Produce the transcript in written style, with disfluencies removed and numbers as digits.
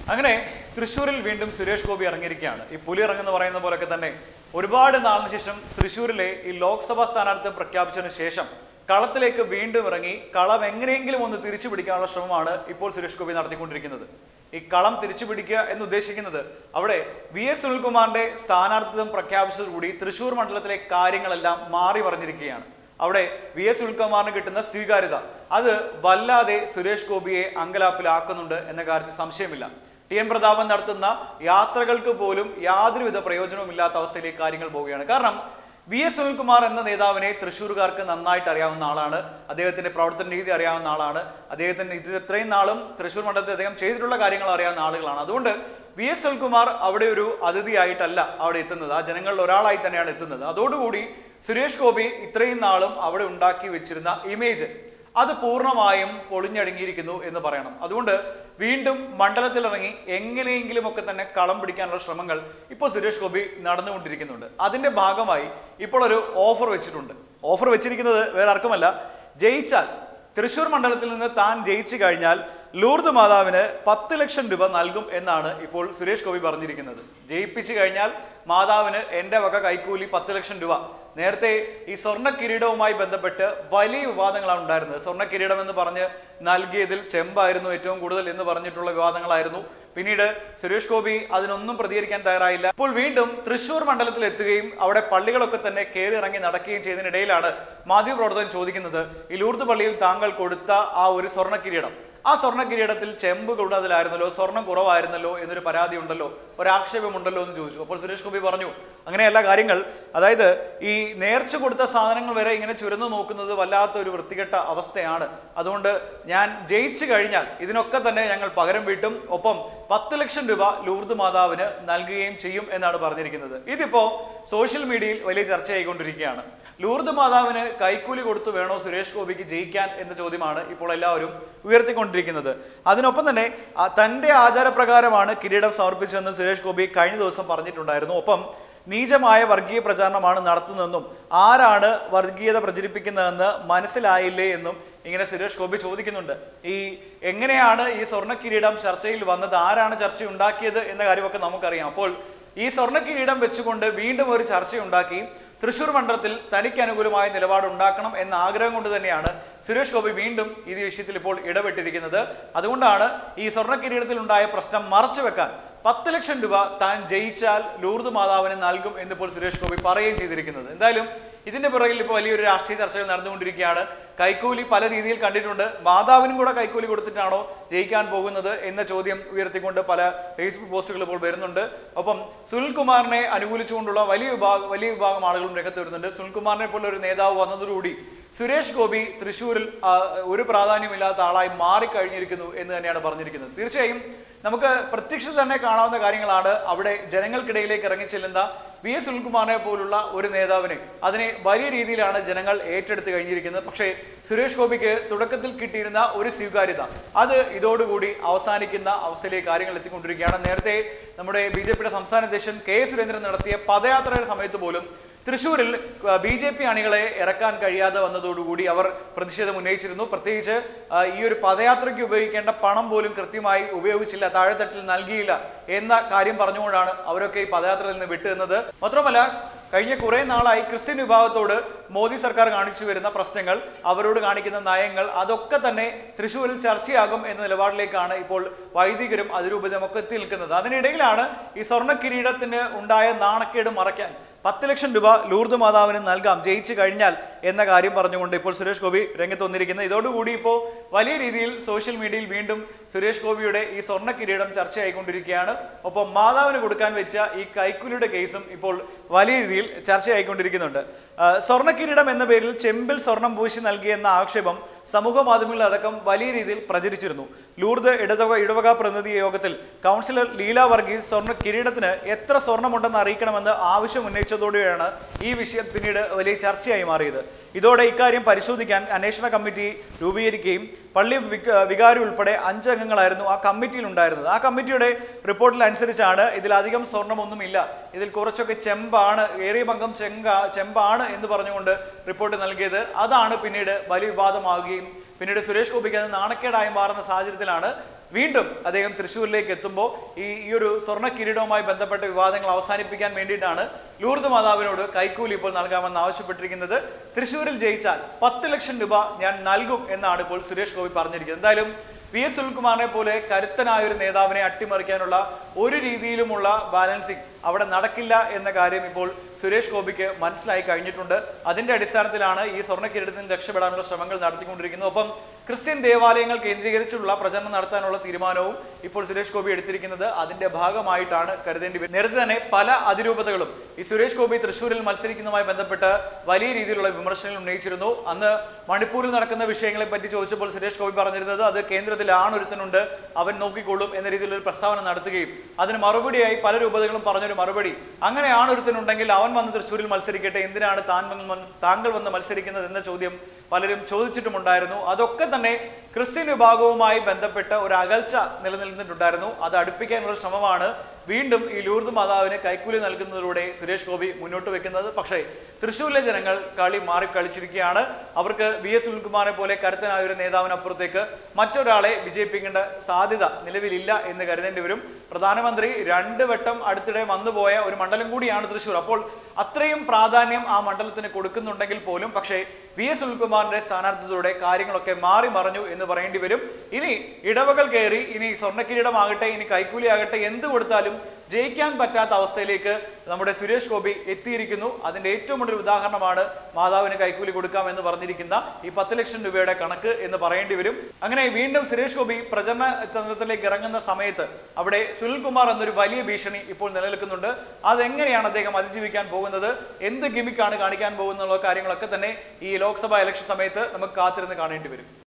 അങ്ങനെ തൃശ്ശൂരിൽ വീണ്ടും സുരേഷ് ഗോപി ഇറങ്ങിയിരിക്കുകയാണ്. ഈ പുലി ഇറങ്ങുന്ന പറയുന്ന പോലൊക്കെ തന്നെ ഒരുപാട് നാളിന് ശേഷം തൃശ്ശൂരിലെ ഈ ലോക്സഭാ സ്ഥാനാർത്ഥി പ്രഖ്യാപിച്ചതിന് ശേഷം കളത്തിലേക്ക് വീണ്ടും ഇറങ്ങി കളം എങ്ങനെയെങ്കിലും ഒന്ന് തിരിച്ചു പിടിക്കാനുള്ള ശ്രമമാണ് ഇപ്പോൾ സുരേഷ് ഗോപി നടത്തിക്കൊണ്ടിരിക്കുന്നത്. ഈ കളം തിരിച്ചു പിടിക്കുക എന്ന് ഉദ്ദേശിക്കുന്നത് അവിടെ VS സുനിൽകുമാറിന്റെ സ്ഥാനാർത്ഥിത്വം പ്രഖ്യാപിച്ചതോടുകൂടി തൃശ്ശൂർ മണ്ഡലത്തിലെ കാര്യങ്ങളെല്ലാം മാറി പറഞ്ഞിരിക്കുകയാണ്. അവിടെ VS സുനിൽകുമാറിന് കിട്ടുന്ന സ്വീകാര്യത അത് വല്ലാതെ സുരേഷ് ഗോപിയെ അങ്കലാപ്പിലാക്കുന്നുണ്ട് എന്ന കാര്യത്തിൽ സംശയമില്ല. TN പ്രതാപൻ നടത്തുന്ന യാത്രകൾക്ക് പോലും യാതൊരുവിധ പ്രയോജനവുമില്ലാത്ത അവസ്ഥയിലേക്ക് കാര്യങ്ങൾ പോവുകയാണ്. കാരണം VS സുനിൽകുമാർ എന്ന നേതാവിനെ തൃശ്ശൂർക്കാർക്ക് നന്നായിട്ട് അറിയാവുന്ന ആളാണ്. അദ്ദേഹത്തിന്റെ പ്രവർത്തന രീതി അറിയാവുന്ന ആളാണ്. അദ്ദേഹത്തിന് ഇത്രയും നാളും തൃശ്ശൂർ മണ്ഡലത്തിൽ അദ്ദേഹം ചെയ്തിട്ടുള്ള കാര്യങ്ങൾ അറിയാവുന്ന ആളുകളാണ്. അതുകൊണ്ട് VS സുനിൽകുമാർ അവിടെ ഒരു അതിഥിയായിട്ടല്ല അവിടെ എത്തുന്നത്, ആ ജനങ്ങളിൽ ഒരാളായി തന്നെയാണ് എത്തുന്നത്. അതോടുകൂടി സുരേഷ് ഗോപി ഇത്രയും നാളും അവിടെ ഉണ്ടാക്കി വെച്ചിരുന്ന ഇമേജ് അത് പൂർണ്ണമായും പൊളിഞ്ഞടങ്ങിയിരിക്കുന്നു എന്ന് പറയണം. അതുകൊണ്ട് വീണ്ടും മണ്ഡലത്തിലിറങ്ങി എങ്ങനെയെങ്കിലും ഒക്കെ തന്നെ കളം പിടിക്കാനുള്ള ശ്രമങ്ങൾ ഇപ്പോൾ സുരേഷ് ഗോപി നടന്നുകൊണ്ടിരിക്കുന്നുണ്ട്. അതിന്റെ ഭാഗമായി ഇപ്പോൾ ഒരു ഓഫർ വെച്ചിട്ടുണ്ട്. ഓഫർ വെച്ചിരിക്കുന്നത് വേറെ ആർക്കുമല്ല, ജയിച്ചാൽ തൃശ്ശൂർ മണ്ഡലത്തിൽ നിന്ന് താൻ ജയിച്ചു കഴിഞ്ഞാൽ ലൂർദ് മാതാവിന് 10 ലക്ഷം രൂപ നൽകും എന്നാണ് ഇപ്പോൾ സുരേഷ് ഗോപി പറഞ്ഞിരിക്കുന്നത്. ജയിപ്പിച്ചു കഴിഞ്ഞാൽ മാതാവിന് എൻ്റെ വക കൈക്കൂലി 10 ലക്ഷം രൂപ. നേരത്തെ ഈ സ്വർണ്ണ കിരീടവുമായി ബന്ധപ്പെട്ട് വലിയ വിവാദങ്ങളാണ് ഉണ്ടായിരുന്നത്. സ്വർണ്ണ കിരീടം എന്ന് പറഞ്ഞ് നൽകിയതിൽ ചെമ്പായിരുന്നു ഏറ്റവും കൂടുതൽ എന്ന് പറഞ്ഞിട്ടുള്ള വിവാദങ്ങളായിരുന്നു. പിന്നീട് സുരേഷ് ഗോപി അതിനൊന്നും പ്രതികരിക്കാൻ തയ്യാറായില്ല. ഇപ്പോൾ വീണ്ടും തൃശ്ശൂർ മണ്ഡലത്തിൽ എത്തുകയും അവിടെ പള്ളികളൊക്കെ തന്നെ കയറി ഇറങ്ങി നടക്കുകയും ചെയ്തതിനിടയിലാണ് മാധ്യമപ്രവർത്തകൻ ചോദിക്കുന്നത്, ഈ ലൂർദ് പള്ളിയിൽ താങ്കൾ കൊടുത്ത ആ ഒരു സ്വർണ്ണ കിരീടം, ആ സ്വർണ്ണ കിരീടത്തിൽ ചെമ്പ് കൂടുതലായിരുന്നല്ലോ, സ്വർണ്ണം കുറവായിരുന്നല്ലോ എന്നൊരു പരാതി ഉണ്ടല്ലോ, ഒരാക്ഷേപമുണ്ടല്ലോ എന്ന് ചോദിച്ചു. അപ്പോൾ സുരേഷ് ഗോപി പറഞ്ഞു, അങ്ങനെയല്ല കാര്യങ്ങൾ. അതായത് ഈ നേർച്ച കൊടുത്ത സാധനങ്ങൾ വരെ ഇങ്ങനെ ചുരന്നു നോക്കുന്നത് വല്ലാത്ത ഒരു വൃത്തികെട്ട അവസ്ഥയാണ്. അതുകൊണ്ട് ഞാൻ ജയിച്ചു കഴിഞ്ഞാൽ ഇതിനൊക്കെ തന്നെ ഞങ്ങൾ പകരം വീട്ടും, ഒപ്പം 10 ലക്ഷം രൂപ ലൂർദ് മാതാവിന് നൽകുകയും ചെയ്യും എന്നാണ് പറഞ്ഞിരിക്കുന്നത്. ഇതിപ്പോ സോഷ്യൽ മീഡിയയിൽ വലിയ ചർച്ചയായിക്കൊണ്ടിരിക്കുകയാണ്. ലൂർദ് മാതാവിന് കൈക്കൂലി കൊടുത്തു വേണോ സുരേഷ് ഗോപിക്ക് ജയിക്കാൻ എന്ന ചോദ്യമാണ് ഇപ്പോൾ എല്ലാവരും ഉയർത്തിക്കൊണ്ടിരിക്കുന്നത്. അതിനൊപ്പം തന്നെ തൻ്റെ ആചാരപ്രകാരമാണ് കിരീടം സമർപ്പിച്ചതെന്ന് സുരേഷ് ഗോപി കഴിഞ്ഞ ദിവസം പറഞ്ഞിട്ടുണ്ടായിരുന്നു. ഒപ്പം നീചമായ വർഗീയ പ്രചാരണമാണ് നടത്തുന്നതെന്നും ആരാണ് വർഗീയത പ്രചരിപ്പിക്കുന്നതെന്ന് മനസ്സിലായില്ലേ എന്നും ഇങ്ങനെ സുരേഷ് ഗോപി ചോദിക്കുന്നുണ്ട്. ഈ എങ്ങനെയാണ് ഈ സ്വർണ്ണ കിരീടം ചർച്ചയിൽ വന്നത്, ആരാണ് ചർച്ച ഉണ്ടാക്കിയത് എന്ന കാര്യമൊക്കെ നമുക്കറിയാം. അപ്പോൾ ഈ സ്വർണ്ണ കിരീടം വെച്ചുകൊണ്ട് വീണ്ടും ഒരു ചർച്ചയുണ്ടാക്കി തൃശ്ശൂർ മണ്ഡലത്തിൽ തനിക്ക് അനുകൂലമായ നിലപാട് ഉണ്ടാക്കണം എന്ന ആഗ്രഹം കൊണ്ട് തന്നെയാണ് സുരേഷ് ഗോപി വീണ്ടും ഈ വിഷയത്തിൽ ഇപ്പോൾ ഇടപെട്ടിരിക്കുന്നത്. അതുകൊണ്ടാണ് ഈ സ്വർണ്ണ കിരീടത്തിൽ ഉണ്ടായ പ്രശ്നം മറച്ചു വെക്കാൻ 10 ലക്ഷം രൂപ താൻ ജയിച്ചാൽ ലൂർദ് മാതാവിന് നൽകും എന്നിപ്പോൾ സുരേഷ് ഗോപി പറയുകയും ചെയ്തിരിക്കുന്നത്. എന്തായാലും ഇതിന്റെ പുറകിൽ ഇപ്പോൾ വലിയൊരു രാഷ്ട്രീയ ചർച്ചകൾ നടന്നുകൊണ്ടിരിക്കുകയാണ്. കൈക്കൂലി പല രീതിയിൽ കണ്ടിട്ടുണ്ട്. മാതാവിനും കൂടെ കൈക്കൂലി കൊടുത്തിട്ടാണോ ജയിക്കാൻ പോകുന്നത് എന്ന ചോദ്യം ഉയർത്തിക്കൊണ്ട് പല ഫേസ്ബുക്ക് പോസ്റ്റുകൾ ഇപ്പോൾ വരുന്നുണ്ട്. ഒപ്പം സുനിൽകുമാറിനെ അനുകൂലിച്ചുകൊണ്ടുള്ള വലിയ വിഭാഗം ആളുകളും രംഗത്ത് വരുന്നുണ്ട്. സുനിൽകുമാറിനെ പോലെ ഒരു നേതാവ് വന്നതോടുകൂടി സുരേഷ് ഗോപി തൃശ്ശൂരിൽ ഒരു പ്രാധാന്യമില്ലാത്ത ആളായി മാറിക്കഴിഞ്ഞിരിക്കുന്നു എന്ന് തന്നെയാണ് പറഞ്ഞിരിക്കുന്നത്. തീർച്ചയായും നമുക്ക് പ്രത്യക്ഷത്തിൽ തന്നെ കാണാവുന്ന കാര്യങ്ങളാണ്. അവിടെ ജനങ്ങൾക്കിടയിലേക്ക് ഇറങ്ങിച്ചെല്ലുന്ന VS സുനിൽകുമാറിനെ പോലുള്ള ഒരു നേതാവിനെ അതിനെ വലിയ രീതിയിലാണ് ജനങ്ങൾ ഏറ്റെടുത്ത് കഴിഞ്ഞിരിക്കുന്നത്. പക്ഷേ സുരേഷ് ഗോപിക്ക് തുടക്കത്തിൽ കിട്ടിയിരുന്ന ഒരു സ്വീകാര്യത അത് ഇതോടുകൂടി അവസാനിക്കുന്ന അവസ്ഥയിലേക്ക് കാര്യങ്ങൾ എത്തിക്കൊണ്ടിരിക്കുകയാണ്. നേരത്തെ നമ്മുടെ BJP സംസ്ഥാന അധ്യക്ഷൻ K സുരേന്ദ്രൻ നടത്തിയ പദയാത്രയുടെ സമയത്ത് പോലും തൃശ്ശൂരിൽ BJP അണികളെ ഇറക്കാൻ കഴിയാതെ വന്നതോടുകൂടി അവർ പ്രതിഷേധം ഉന്നയിച്ചിരുന്നു. പ്രത്യേകിച്ച് ഈ ഒരു പദയാത്രയ്ക്ക് ഉപയോഗിക്കേണ്ട പണം പോലും കൃത്യമായി ഉപയോഗിച്ചില്ല, താഴെത്തട്ടിൽ നൽകിയില്ല എന്ന കാര്യം പറഞ്ഞുകൊണ്ടാണ് അവരൊക്കെ ഈ പദയാത്രയിൽ നിന്ന് വിട്ടുനിന്നത്. മാത്രമല്ല കഴിഞ്ഞ കുറേ നാളായി ക്രിസ്ത്യൻ വിഭാഗത്തോട് മോദി സർക്കാർ കാണിച്ചു വരുന്ന പ്രശ്നങ്ങൾ, അവരോട് കാണിക്കുന്ന നയങ്ങൾ അതൊക്കെ തന്നെ തൃശ്ശൂരിൽ ചർച്ചയാകും എന്ന നിലപാടിലേക്കാണ് ഇപ്പോൾ വൈദികരും അതിരൂപതയും ഒക്കെ എത്തി നിൽക്കുന്നത്. അതിനിടയിലാണ് ഈ സ്വർണ്ണ കിരീടത്തിന് ഉണ്ടായ നാണക്കേട് മറയ്ക്കാൻ 10 ലക്ഷം രൂപ ലൂർദ് മാതാവിന് നൽകാം ജയിച്ചു കഴിഞ്ഞാൽ എന്ന കാര്യം പറഞ്ഞുകൊണ്ട് ഇപ്പോൾ സുരേഷ് ഗോപി രംഗത്ത് വന്നിരിക്കുന്നത്. ഇതോടുകൂടി ഇപ്പോൾ വലിയ രീതിയിൽ സോഷ്യൽ മീഡിയയിൽ വീണ്ടും സുരേഷ് ഗോപിയുടെ ഈ സ്വർണ്ണ കിരീടം ചർച്ചയായിക്കൊണ്ടിരിക്കുകയാണ്. ഒപ്പം മാതാവിന് കൊടുക്കാൻ വെച്ച ഈ കൈക്കൂലിയുടെ കേസും ഇപ്പോൾ വലിയ രീതിയിൽ ചർച്ചയായിക്കൊണ്ടിരിക്കുന്നുണ്ട്. സ്വർണ്ണ കിരീടം എന്ന പേരിൽ ചെമ്പിൽ സ്വർണം പൂശി നൽകിയെന്ന ആക്ഷേപം സമൂഹ മാധ്യമങ്ങളിലടക്കം വലിയ രീതിയിൽ പ്രചരിച്ചിരുന്നു. ലൂർദ് ഇടവക പ്രതിനിധി യോഗത്തിൽ കൗൺസിലർ ലീല വർഗീസ് സ്വർണ്ണ കിരീടത്തിന് എത്ര സ്വർണ്ണമുണ്ടെന്ന് അറിയിക്കണമെന്ന് ആവശ്യം ഉന്നയിച്ചതോടെയാണ് ഈ വിഷയം പിന്നീട് വലിയ ചർച്ചയായി മാറിയത്. ഇതോടെ ഇക്കാര്യം പരിശോധിക്കാൻ അന്വേഷണ കമ്മിറ്റി രൂപീകരിക്കുകയും പള്ളി വികാരി ഉൾപ്പെടെ 5 അംഗങ്ങളായിരുന്നു ആ കമ്മിറ്റിയിൽ ഉണ്ടായിരുന്നത്. ആ കമ്മിറ്റിയുടെ റിപ്പോർട്ടിൽ അനുസരിച്ചാണ് ഇതിലധികം സ്വർണ്ണമൊന്നുമില്ല, ഇതിൽ കുറച്ചൊക്കെ ചെമ്പാണ്, ഏറിയ പങ്കം ചെമ്പാണ് എന്ന് പറഞ്ഞുകൊണ്ട് റിപ്പോർട്ട് നൽകിയത്. അതാണ് പിന്നീട് വലിയ വിവാദമാവുകയും പിന്നീട് സുരേഷ് ഗോപിക്ക് അത് നാണക്കേടായി മാറുന്ന സാഹചര്യത്തിലാണ് വീണ്ടും അദ്ദേഹം തൃശ്ശൂരിലേക്ക് എത്തുമ്പോൾ ഈ ഒരു സ്വർണ്ണ കിരീടവുമായി ബന്ധപ്പെട്ട വിവാദങ്ങൾ അവസാനിപ്പിക്കാൻ വേണ്ടിയിട്ടാണ് ലൂർദ് മാതാവിനോട് കൈക്കൂലി ഇപ്പോൾ നൽകാമെന്ന് ആവശ്യപ്പെട്ടിരിക്കുന്നത്. തൃശ്ശൂരിൽ ജയിച്ചാൽ 10 ലക്ഷം രൂപ ഞാൻ നൽകും എന്നാണ് ഇപ്പോൾ സുരേഷ് ഗോപി പറഞ്ഞിരിക്കുന്നത്. എന്തായാലും PS സുനിൽകുമാറിനെ പോലെ കരുത്തനായ ഒരു നേതാവിനെ അട്ടിമറിക്കാനുള്ള ഒരു രീതിയിലുമുള്ള ബാലൻസിങ് അവിടെ നടക്കില്ല എന്ന കാര്യം ഇപ്പോൾ സുരേഷ് ഗോപിക്ക് മനസ്സിലായി കഴിഞ്ഞിട്ടുണ്ട്. അതിന്റെ അടിസ്ഥാനത്തിലാണ് ഈ സ്വർണ്ണ കിരീടത്തിൽ നിന്ന് രക്ഷപ്പെടാനുള്ള ശ്രമങ്ങൾ നടത്തിക്കൊണ്ടിരിക്കുന്നത്. ഒപ്പം ക്രിസ്ത്യൻ ദേവാലയങ്ങൾ കേന്ദ്രീകരിച്ചുള്ള പ്രചരണം നടത്താനുള്ള തീരുമാനവും ഇപ്പോൾ സുരേഷ് ഗോപി എടുത്തിരിക്കുന്നത് അതിന്റെ ഭാഗമായിട്ടാണ് കരുതേണ്ടി വരും. നേരത്തെ തന്നെ പല അതിരൂപതകളും ഈ സുരേഷ് ഗോപി തൃശ്ശൂരിൽ മത്സരിക്കുന്നതുമായി ബന്ധപ്പെട്ട് വലിയ രീതിയിലുള്ള വിമർശനങ്ങൾ ഉന്നയിച്ചിരുന്നു. അന്ന് മണിപ്പൂരിൽ നടക്കുന്ന വിഷയങ്ങളെ പറ്റി ചോദിച്ചപ്പോൾ സുരേഷ് ഗോപി പറഞ്ഞിരുന്നത് അത് കേന്ദ്രത്തിൽ ആണൊരുത്തനുണ്ട്, അവൻ നോക്കിക്കൊള്ളും എന്ന രീതിയിലൊരു പ്രസ്താവന നടത്തുകയും അതിന് മറുപടിയായി പല രൂപതകളും പറഞ്ഞൊരു മറുപടി, അങ്ങനെ ആണൊരുത്തനുണ്ടെങ്കിൽ അവൻ വന്ന് തൃശ്ശൂരിൽ മത്സരിക്കട്ടെ, എന്തിനാണ് താങ്കൾ വന്ന് മത്സരിക്കുന്നത് എന്ന ചോദ്യം പലരും ചോദിച്ചിട്ടുമുണ്ടായിരുന്നു. അതൊക്കെ തന്നെ ക്രിസ്ത്യൻ വിഭാഗവുമായി ബന്ധപ്പെട്ട ഒരു അകൽച്ച നിലനിന്നിട്ടുണ്ടായിരുന്നു. അത് അടുപ്പിക്കാനുള്ള ശ്രമമാണ് വീണ്ടും ഈ ലൂർദ് മാതാവിന് കൈക്കൂലി നൽകുന്നതിലൂടെ സുരേഷ് ഗോപി മുന്നോട്ട് വെക്കുന്നത്. പക്ഷേ തൃശ്ശൂരിലെ ജനങ്ങൾ കളി മാറി കളിച്ചിരിക്കുകയാണ്. അവർക്ക് PS സുനിൽകുമാറിനെ പോലെ കരുത്തനായ ഒരു നേതാവിനപ്പുറത്തേക്ക് മറ്റൊരാളെ വിജയിപ്പിക്കേണ്ട സാധ്യത നിലവിലില്ല എന്ന് കരുതേണ്ടി വരും. പ്രധാനമന്ത്രി 2 വട്ടം അടുത്തിടെ വന്നുപോയ ഒരു മണ്ഡലം കൂടിയാണ് തൃശ്ശൂർ. അപ്പോൾ അത്രയും പ്രാധാന്യം ആ മണ്ഡലത്തിന് കൊടുക്കുന്നുണ്ടെങ്കിൽ പോലും പക്ഷേ PS സുനിൽകുമാറിന്റെ സ്ഥാനാർത്ഥിയോടെ കാര്യങ്ങളൊക്കെ മാറി മറിഞ്ഞു എന്ന് പറയേണ്ടി വരും. ഇനി ഇടവകൾ കയറി ഇനി സ്വർണ്ണക്കിരീടമാകട്ടെ ഇനി കൈക്കൂലി ആകട്ടെ എന്ത് കൊടുത്താലും ജയിക്കാൻ പറ്റാത്ത അവസ്ഥയിലേക്ക് നമ്മുടെ സുരേഷ് ഗോപി എത്തിയിരിക്കുന്നു. അതിന്റെ ഏറ്റവും വലിയ ഉദാഹരണമാണ് മാതാവിന് കൈക്കൂലി കൊടുക്കാം എന്ന് പറഞ്ഞിരിക്കുന്ന ഈ 10 ലക്ഷം രൂപയുടെ കണക്ക് എന്ന് പറയേണ്ടി വരും. അങ്ങനെ വീണ്ടും സുരേഷ് ഗോപി പ്രചരണ തന്ത്രത്തിലേക്ക് ഇറങ്ങുന്ന സമയത്ത് അവിടെ സുനിൽകുമാർ എന്നൊരു വലിയ ഭീഷണി ഇപ്പോൾ നിലനിൽക്കുന്നുണ്ട്. അതെങ്ങനെയാണ് അദ്ദേഹം അതിജീവിക്കാൻ പോകുന്നത്, എന്ത് ഗിമിക്കാണ് കാണിക്കാൻ പോകുന്നുള്ള കാര്യങ്ങളൊക്കെ തന്നെ ഈ ലോക്സഭാ ഇലക്ഷൻ സമയത്ത് നമുക്ക് കാത്തിരുന്ന് കാണേണ്ടി വരും.